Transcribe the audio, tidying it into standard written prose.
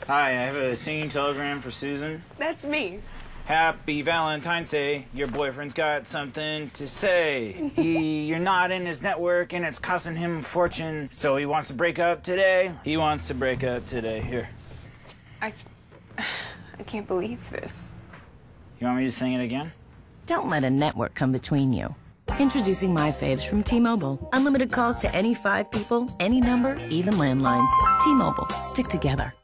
Hi, I have a singing telegram for Susan. That's me. Happy Valentine's Day. Your boyfriend's got something to say. You're not in his network and it's costing him a fortune, so he wants to break up today. He wants to break up today. Here. I can't believe this. You want me to sing it again? Don't let a network come between you. Introducing myFaves from T-Mobile. Unlimited calls to any 5 people, any number, even landlines. T-Mobile. Stick together.